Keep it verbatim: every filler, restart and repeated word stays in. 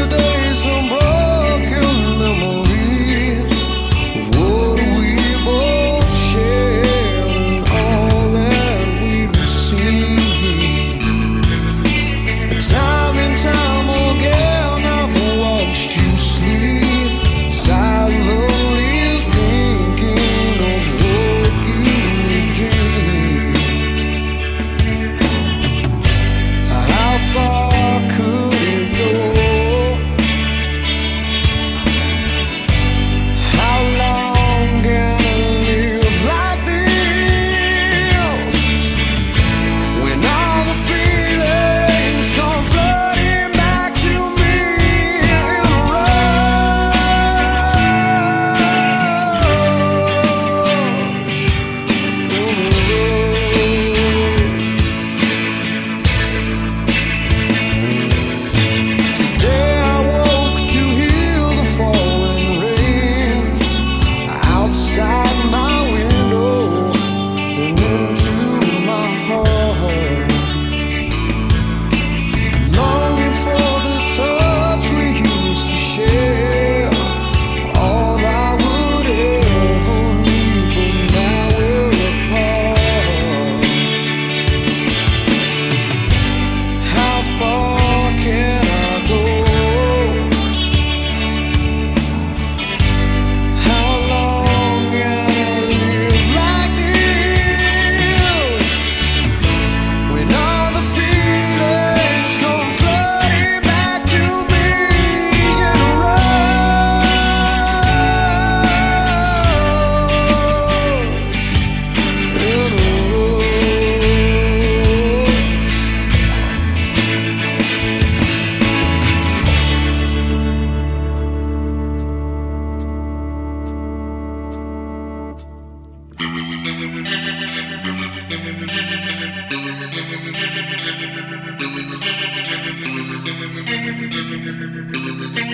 yesterday some broken memory of what we both shared and all that we've seen. Time and time again I've watched you sleep silently, thinking of what you dreamed. How far could it go? How long can I live like this when all the feelings come flooding back to me in a rush, in a rush. Today I woke to hear the falling rain outside my window and into my heart. Longing for the touch we used to share, all I would ever need, but now we're apart. How far can I go? How long can I live like this when all the feelings come flooding back to me in a rush, in a rush.